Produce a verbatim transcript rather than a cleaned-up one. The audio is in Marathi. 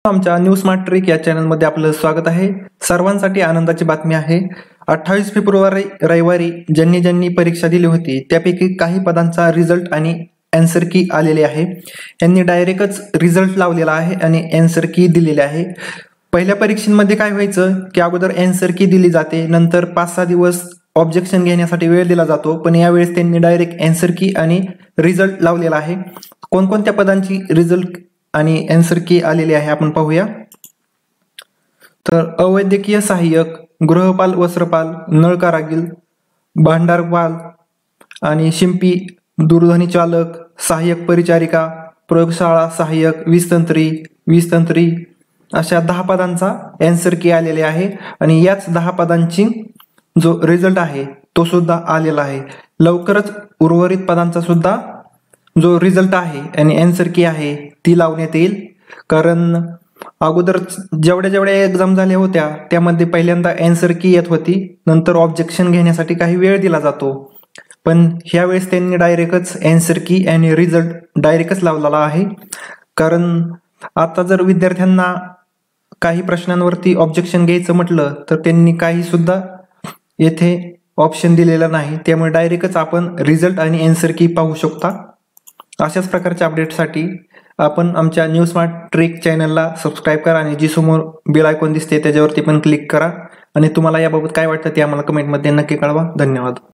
आमच्या न्यू स्मार्ट ट्रिक या चॅनलमध्ये आपलं स्वागत आहे। सर्वांसाठी आनंदाची बातमी आहे। अठ्ठावीस फेब्रुवारी रविवारी ज्यांनी ज्यांनी परीक्षा दिली होती त्यापैकी काही पदांचा रिझल्ट आणि आन्सर की आलेले आहे। यांनी डायरेक्टच रिझल्ट लावलेला आहे आणि आन्सर की दिलेली आहे। पहिल्या परीक्षेमध्ये काय व्हायचं की अगोदर आन्सर की दिली जाते, नंतर पाच सहा दिवस ऑब्जेक्शन घेण्यासाठी वेळ दिला जातो, पण यावेळेस त्यांनी डायरेक्ट आन्सर की आणि रिझल्ट लावलेला आहे। कोणकोणत्या पदांची रिझल्ट आणि आन्सर की आलेली आहे आपण पाहूया। तर अवैद्यकीय सहाय्यक, गृहपाल वस्त्रपाल, नळ कारागीर, भांडारपाल आणि शिंपी, दूरध्वनी चालक, सहाय्यक परिचारिका, प्रयोगशाळा सहाय्यक, वीजतंत्री, वीजतंत्री अशा दहा पदांचा आन्सर की आलेले आहे आणि याच दहा पदांची जो रिझल्ट आहे तो सुद्धा आलेला आहे। लवकरच उर्वरित पदांचा सुद्धा जो रिझल्ट आहे आणि आन्सर की आहे ती लावण्यात येईल, कारण अगोदर जेवढ्या जेवढ्या एक्झाम झाल्या होत्या त्यामध्ये पहिल्यांदा आन्सर की येत होती, नंतर ऑब्जेक्शन घेण्यासाठी काही वेळ दिला जातो, पण ह्या वेळेस त्यांनी डायरेक्टच आन्सर की आणि रिझल्ट डायरेक्टच लावलेला आहे। कारण आता जर विद्यार्थ्यांना काही प्रश्नांवरती ऑब्जेक्शन घ्यायचं म्हटलं तर त्यांनी काही सुद्धा येथे ऑप्शन दिलेला नाही, त्यामुळे डायरेक्टच आपण रिझल्ट आणि आन्सर की पाहू शकता। अशाच प्रकारच्या अपडेटसाठी आपण आमच्या न्यू स्मार्ट ट्रिक चॅनलला सबस्क्राईब करा आणि जी समोर बेल आयकॉन दिसते त्याच्यावरती पण क्लिक करा आणि तुम्हाला याबाबत काय वाटतं ते आम्हाला कमेंटमध्ये नक्की कळवा। धन्यवाद।